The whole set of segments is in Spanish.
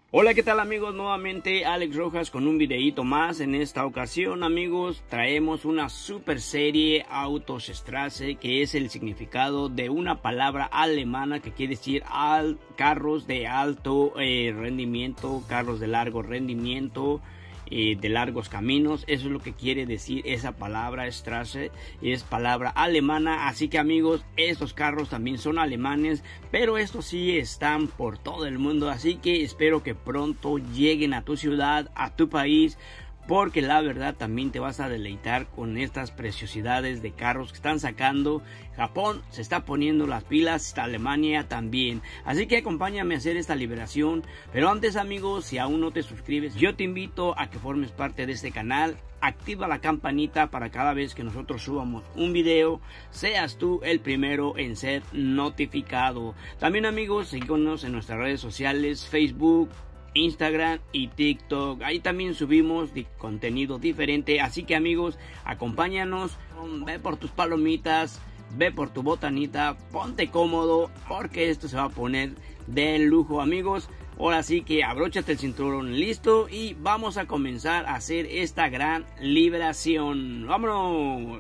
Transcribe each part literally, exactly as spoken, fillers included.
Hola, ¿qué tal amigos? Nuevamente Alex Rojas con un videito más. En esta ocasión, amigos, traemos una super serie Autostrasse, que es el significado de una palabra alemana que quiere decir al, carros de alto eh, rendimiento, carros de largo rendimiento, eh, de largos caminos. Eso es lo que quiere decir esa palabra. Strasse es palabra alemana, así que amigos, estos carros también son alemanes, pero estos sí están por todo el mundo, así que espero que pronto lleguen a tu ciudad, a tu país, porque la verdad también te vas a deleitar con estas preciosidades de carros que están sacando. Japón se está poniendo las pilas, Alemania también, así que acompáñame a hacer esta liberación. Pero antes, amigos, si aún no te suscribes, yo te invito a que formes parte de este canal. Activa la campanita para cada vez que nosotros subamos un video seas tú el primero en ser notificado. También, amigos, síguenos en nuestras redes sociales, Facebook, Instagram y TikTok. Ahí también subimos contenido diferente, así que amigos, acompáñanos. Ve por tus palomitas, ve por tu botanita, ponte cómodo porque esto se va a poner de lujo, amigos. Ahora sí que abróchate el cinturón, listo, y vamos a comenzar a hacer esta gran liberación. ¡Vámonos!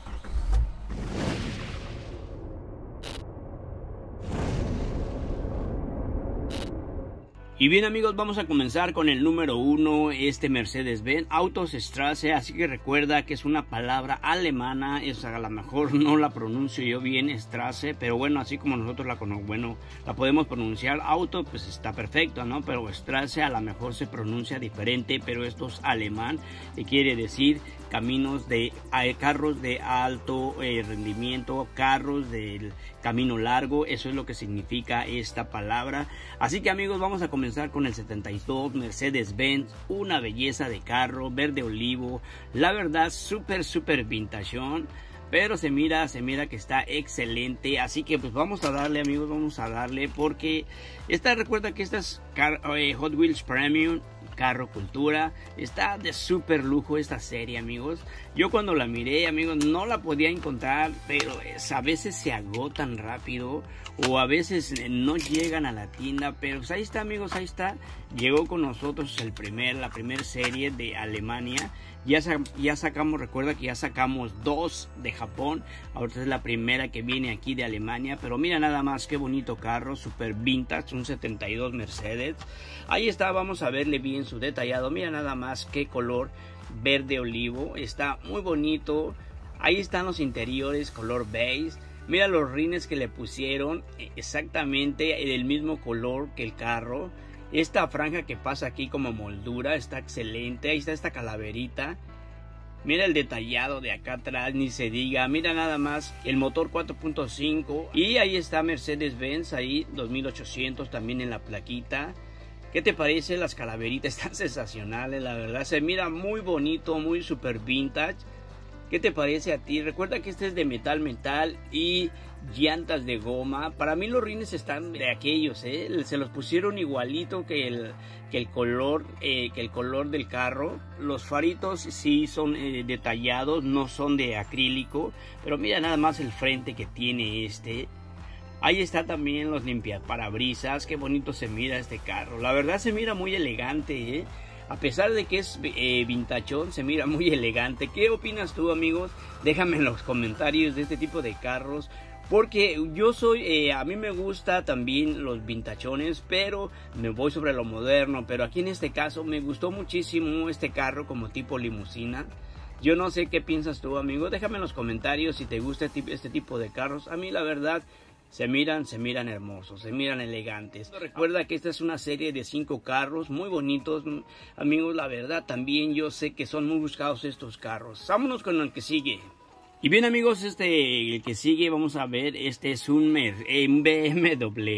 Y bien, amigos, vamos a comenzar con el número uno, este Mercedes-Benz Autostrasse. Así que recuerda que es una palabra alemana, es, a lo mejor no la pronuncio yo bien, Strasse, pero bueno, así como nosotros la conocemos, bueno, la podemos pronunciar. Auto, pues está perfecto, ¿no? Pero Strasse a lo mejor se pronuncia diferente, pero esto es alemán, que quiere decir caminos de eh, carros de alto eh, rendimiento, carros del camino largo. Eso es lo que significa esta palabra. Así que, amigos, vamos a comenzar con el setenta y dos Mercedes-Benz, una belleza de carro, verde olivo, la verdad súper súper vintageón, pero se mira, se mira que está excelente. Así que pues vamos a darle, amigos, vamos a darle, porque esta, recuerda que esta es car, eh, Hot Wheels Premium, carro cultura, está de súper lujo esta serie, amigos. Yo cuando la miré, amigos, no la podía encontrar, pero es, a veces se agotan rápido o a veces no llegan a la tienda, pero pues ahí está, amigos, ahí está. Llegó con nosotros el primer, la primera serie de Alemania. Ya, ya sacamos, recuerda que ya sacamos dos de Japón, ahorita es la primera que viene aquí de Alemania. Pero mira nada más qué bonito carro, super vintage, un setenta y dos Mercedes. Ahí está, vamos a verle bien su detallado, mira nada más qué color verde olivo, está muy bonito. Ahí están los interiores color beige, mira los rines que le pusieron, exactamente del mismo color que el carro. Esta franja que pasa aquí como moldura está excelente. Ahí está esta calaverita. Mira el detallado de acá atrás, ni se diga. Mira nada más el motor cuatro punto cinco. Y ahí está Mercedes-Benz, ahí dos mil ochocientos también en la plaquita. ¿Qué te parece? Las calaveritas están sensacionales, la verdad. Se mira muy bonito, muy super vintage. ¿Qué te parece a ti? Recuerda que este es de metal metal y llantas de goma. Para mí los rines están de aquellos, ¿eh? Se los pusieron igualito que el, que el color eh, que el color del carro. Los faritos sí son eh, detallados, no son de acrílico, pero mira nada más el frente que tiene este. Ahí está también los limpiaparabrisas. Qué bonito se mira este carro. La verdad se mira muy elegante, ¿eh? A pesar de que es eh, vintachón, se mira muy elegante. ¿Qué opinas tú, amigos? Déjame en los comentarios de este tipo de carros, porque yo soy, eh, a mí me gusta también los vintachones, pero me voy sobre lo moderno. Pero aquí en este caso me gustó muchísimo este carro como tipo limusina. Yo no sé qué piensas tú, amigo. Déjame en los comentarios si te gusta este tipo de carros. A mí la verdad se miran, se miran hermosos, se miran elegantes. Recuerda que esta es una serie de cinco carros muy bonitos, amigos. La verdad también yo sé que son muy buscados estos carros. Vámonos con el que sigue. Y bien, amigos, este el que sigue vamos a ver. Este es un, un B M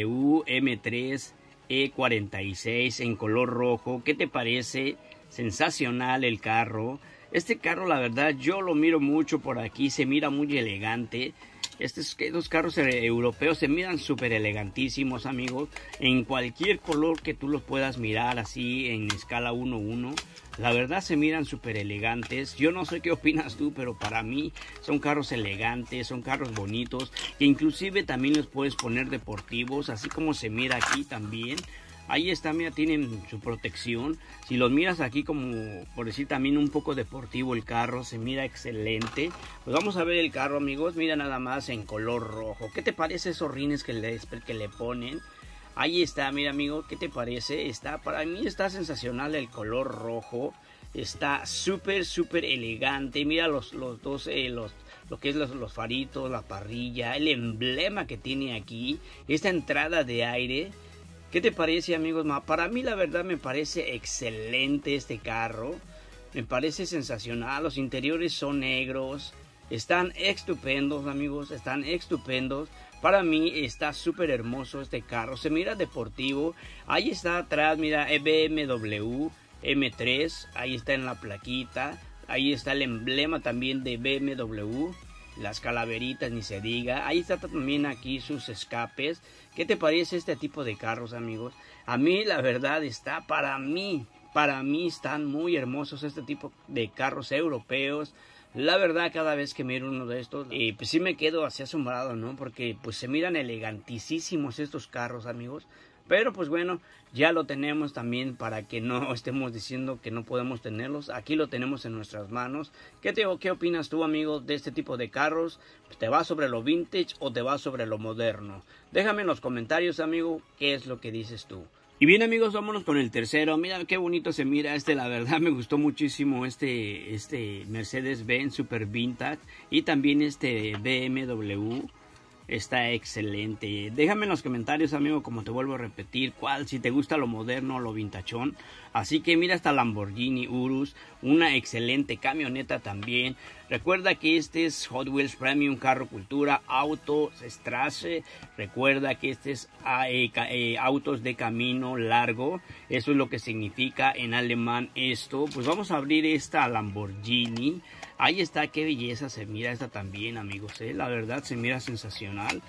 W M tres E cuarenta y seis en color rojo. ¿Qué te parece? Sensacional el carro. Este carro, la verdad, yo lo miro mucho por aquí. Se mira muy elegante. Estos, estos carros europeos se miran súper elegantísimos, amigos. En cualquier color que tú los puedas mirar así en escala uno uno. La verdad se miran súper elegantes. Yo no sé qué opinas tú, pero para mí son carros elegantes, son carros bonitos. Que inclusive también los puedes poner deportivos, así como se mira aquí también. Ahí está, mira, tienen su protección. Si los miras aquí como, por decir también un poco deportivo el carro, se mira excelente. Pues vamos a ver el carro, amigos. Mira nada más en color rojo. ¿Qué te parece esos rines que le, que le ponen? Ahí está, mira, amigo, ¿qué te parece? Está, para mí está sensacional el color rojo. Está súper, súper elegante. Mira los, los dos, eh, los, lo que es los, los faritos, la parrilla, el emblema que tiene aquí, esta entrada de aire. ¿Qué te parece, amigos? Para mí la verdad me parece excelente este carro. Me parece sensacional. Los interiores son negros. Están estupendos, amigos. Están estupendos. Para mí está súper hermoso este carro. Se mira deportivo. Ahí está atrás, mira, B M W M tres. Ahí está en la plaquita. Ahí está el emblema también de B M W. Las calaveritas, ni se diga. Ahí está también aquí sus escapes. ¿Qué te parece este tipo de carros, amigos? A mí la verdad está, para mí, para mí están muy hermosos este tipo de carros europeos. La verdad, cada vez que miro uno de estos, eh, pues sí me quedo así asombrado, ¿no? Porque pues se miran elegantísimos estos carros, amigos. Pero pues bueno, ya lo tenemos también para que no estemos diciendo que no podemos tenerlos. Aquí lo tenemos en nuestras manos. ¿Qué, te, qué opinas tú, amigo, de este tipo de carros? ¿Te vas sobre lo vintage o te vas sobre lo moderno? Déjame en los comentarios, amigo, qué es lo que dices tú. Y bien, amigos, vámonos con el tercero. Mira qué bonito se mira este, la verdad me gustó muchísimo este, este Mercedes-Benz Super Vintage. Y también este B M W. Está excelente. Déjame en los comentarios, amigo, como te vuelvo a repetir, cuál, si te gusta lo moderno o lo vintachón. Así que mira esta Lamborghini Urus, una excelente camioneta también. Recuerda que este es Hot Wheels Premium Carro Cultura Auto Straße. Recuerda que este es eh, eh, autos de camino largo. Eso es lo que significa en alemán esto. Pues vamos a abrir esta Lamborghini. Ahí está, qué belleza se mira esta también, amigos, ¿eh? La verdad se mira sensacional.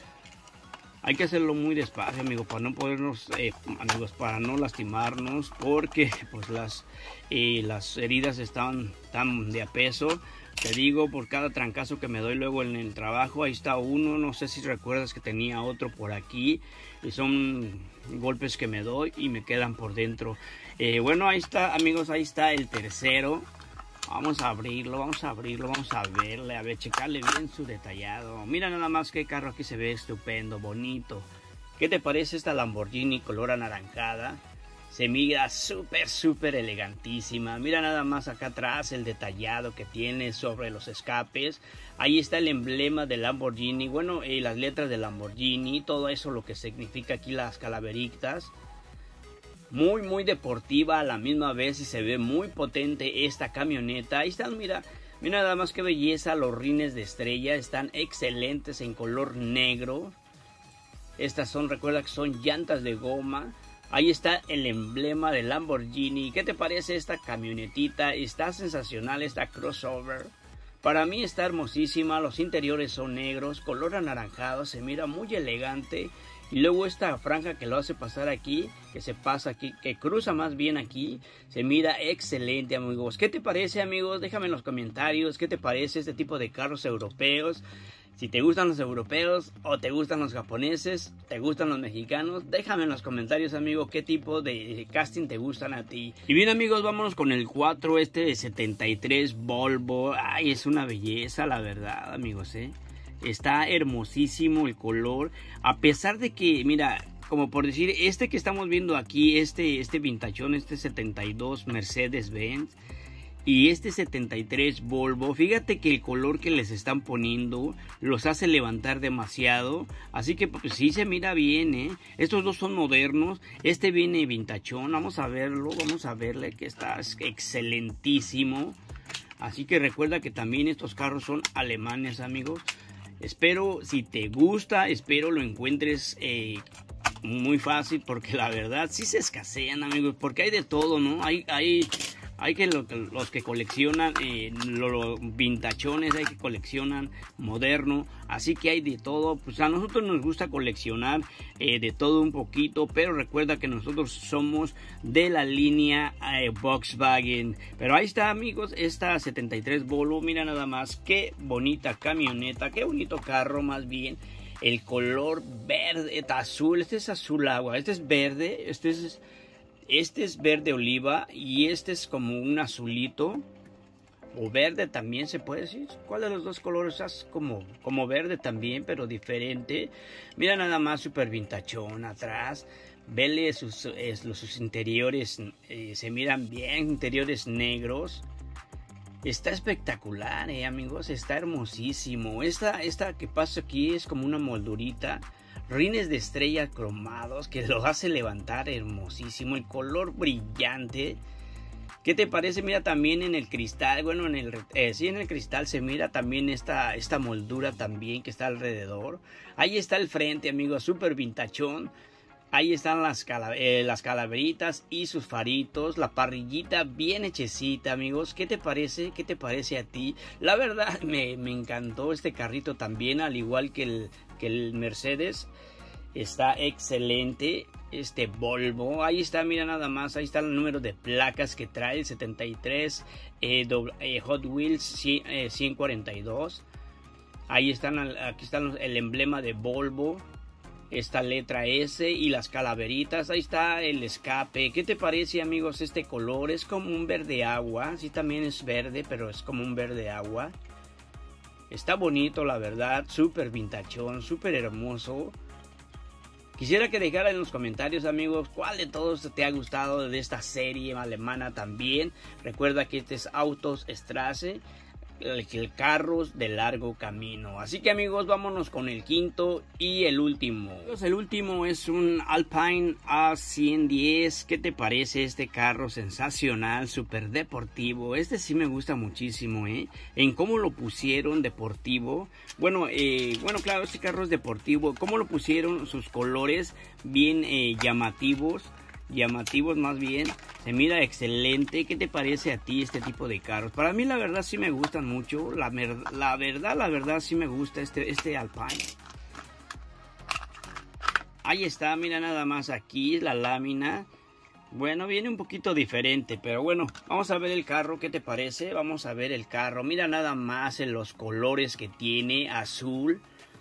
Hay que hacerlo muy despacio, amigo, para no podernos, eh, amigos, para no lastimarnos, porque pues las, eh, las heridas están tan de a peso. Te digo, por cada trancazo que me doy luego en el trabajo, ahí está uno, no sé si recuerdas que tenía otro por aquí, y son golpes que me doy y me quedan por dentro. Eh, bueno, ahí está, amigos, ahí está el tercero. Vamos a abrirlo, vamos a abrirlo, vamos a verle, a ver, checarle bien su detallado. Mira nada más qué carro aquí se ve estupendo, bonito. ¿Qué te parece esta Lamborghini color anaranjada? Se mira súper, súper elegantísima. Mira nada más acá atrás el detallado que tiene sobre los escapes. Ahí está el emblema de Lamborghini, bueno, eh, las letras de Lamborghini, todo eso lo que significa aquí las calaveritas. Muy, muy deportiva a la misma vez y se ve muy potente esta camioneta. Ahí están, mira, mira nada más qué belleza, los rines de estrella están excelentes en color negro. Estas son, recuerda que son llantas de goma. Ahí está el emblema de Lamborghini. ¿Qué te parece esta camionetita? Está sensacional esta crossover. Para mí está hermosísima, los interiores son negros, color anaranjado, se mira muy elegante. Y luego esta franja que lo hace pasar aquí, que se pasa aquí, que cruza más bien aquí, se mira excelente, amigos. ¿Qué te parece, amigos? Déjame en los comentarios qué te parece este tipo de carros europeos. Si te gustan los europeos o te gustan los japoneses, te gustan los mexicanos, déjame en los comentarios, amigo, qué tipo de casting te gustan a ti. Y bien, amigos, vámonos con el cuatro, este de setenta y tres Volvo. Ay, es una belleza, la verdad, amigos, eh. Está hermosísimo el color, a pesar de que, mira, como por decir, este que estamos viendo aquí, este, este vintachón, este setenta y dos Mercedes-Benz y este setenta y tres Volvo, fíjate que el color que les están poniendo los hace levantar demasiado, así que pues sí se mira bien, ¿eh? Estos dos son modernos, este viene vintachón, vamos a verlo, vamos a verle que está excelentísimo, así que recuerda que también estos carros son alemanes, amigos. Espero, si te gusta, espero lo encuentres eh, muy fácil, porque la verdad sí se escasean, amigos, porque hay de todo, ¿no? Hay, hay, hay que lo, los que coleccionan eh, los lo vintachones, hay que coleccionan moderno, así que hay de todo. Pues a nosotros nos gusta coleccionar eh, de todo un poquito, pero recuerda que nosotros somos de la línea eh, Volkswagen. Pero ahí está, amigos, esta setenta y tres Volvo, mira nada más, qué bonita camioneta, qué bonito carro más bien. El color verde, azul, este es azul agua, este es verde, este es Este es verde oliva y este es como un azulito. O verde también se puede decir. ¿Cuál de los dos colores es como, como verde también, pero diferente? Mira nada más, súper vintachón atrás. Vele sus, es, los, sus interiores, eh, se miran bien, interiores negros. Está espectacular, eh, amigos, está hermosísimo. Esta, esta que pasa aquí es como una moldurita. Rines de estrella cromados que los hace levantar hermosísimo. El color brillante. ¿Qué te parece? Mira también en el cristal, bueno, en el, eh, sí, en el cristal se mira también esta, esta moldura también que está alrededor. Ahí está el frente, amigos, súper vintachón. Ahí están las, cala eh, las calaveritas y sus faritos, la parrillita bien hechecita, amigos. ¿Qué te parece? ¿Qué te parece a ti? La verdad me, me encantó este carrito también, al igual que el, que el Mercedes. Está excelente este Volvo. Ahí está, mira nada más. Ahí está el número de placas que trae, el setenta y tres, eh, doble, eh, Hot Wheels ciento cuarenta y dos. Ahí están, aquí están el emblema de Volvo. Esta letra S y las calaveritas. Ahí está el escape. ¿Qué te parece, amigos, este color? Es como un verde agua. Sí, también es verde, pero es como un verde agua. Está bonito, la verdad. Súper vintachón, súper hermoso. Quisiera que dejaran en los comentarios, amigos, cuál de todos te ha gustado de esta serie alemana también. Recuerda que este es Autos Straße, el, el carros de largo camino. Así que, amigos, vámonos con el quinto y el último. El último es un Alpine A ciento diez. ¿Qué te parece este carro? Sensacional, súper deportivo. Este sí me gusta muchísimo, ¿eh? En cómo lo pusieron deportivo. Bueno, eh, bueno, claro, este carro es deportivo. Cómo lo pusieron, sus colores bien eh, llamativos. Llamativos más bien. Se mira excelente. ¿Qué te parece a ti este tipo de carros? Para mí la verdad sí me gustan mucho. La, la verdad, la verdad sí me gusta este, este Alpine. Ahí está, mira nada más aquí la lámina. Bueno, viene un poquito diferente, pero bueno, vamos a ver el carro, ¿qué te parece? Vamos a ver el carro, mira nada más en los colores que tiene, azul.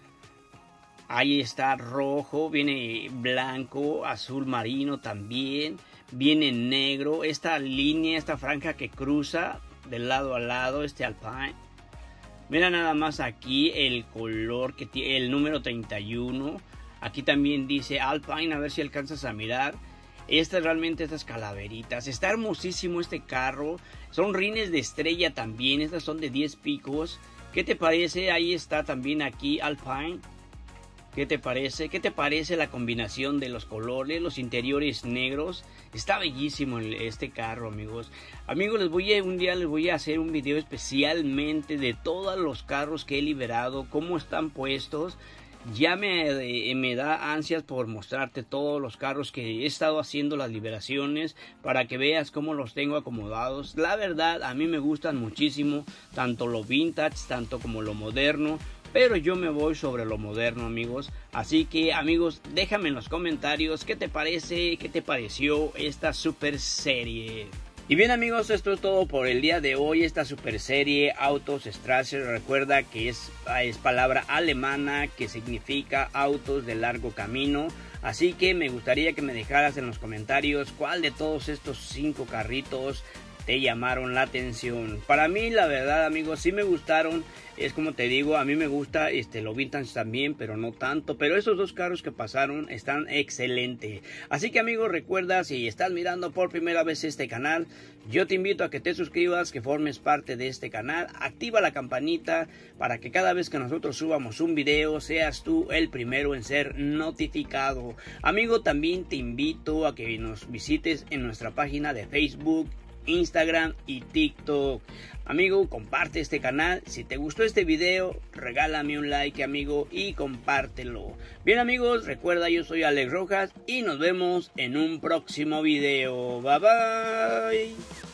Ahí está rojo, viene blanco, azul marino también, viene negro. Esta línea, esta franja que cruza de lado a lado, este Alpine. Mira nada más aquí el color que tiene, el número treinta y uno. Aquí también dice Alpine, a ver si alcanzas a mirar. Estas realmente, estas calaveritas. Está hermosísimo este carro. Son rines de estrella también. Estas son de diez picos. ¿Qué te parece? Ahí está también aquí Alpine. ¿Qué te parece? ¿Qué te parece la combinación de los colores, los interiores negros? Está bellísimo este carro, amigos. Amigos, les voy a, un día les voy a hacer un video especialmente de todos los carros que he liberado, cómo están puestos. Ya me, me da ansias por mostrarte todos los carros que he estado haciendo las liberaciones para que veas cómo los tengo acomodados. La verdad, a mí me gustan muchísimo, tanto lo vintage, tanto como lo moderno. Pero yo me voy sobre lo moderno, amigos. Así que, amigos, déjame en los comentarios qué te parece, qué te pareció esta super serie. Y bien, amigos, esto es todo por el día de hoy. Esta super serie Autos Straße, recuerda que es, es palabra alemana que significa autos de largo camino. Así que me gustaría que me dejaras en los comentarios cuál de todos estos cinco carritos te llamaron la atención. Para mí, la verdad, amigos, sí me gustaron. Es como te digo, a mí me gusta este, lo vintage también, pero no tanto. Pero esos dos carros que pasaron están excelentes. Así que, amigos, recuerda, si estás mirando por primera vez este canal, yo te invito a que te suscribas, que formes parte de este canal. Activa la campanita para que cada vez que nosotros subamos un video, seas tú el primero en ser notificado. Amigo, también te invito a que nos visites en nuestra página de Facebook, Instagram y TikTok. Amigo, comparte este canal. Si te gustó este video, regálame un like, amigo, y compártelo. Bien, amigos, recuerda, yo soy Alex Rojas y nos vemos en un próximo video. Bye bye.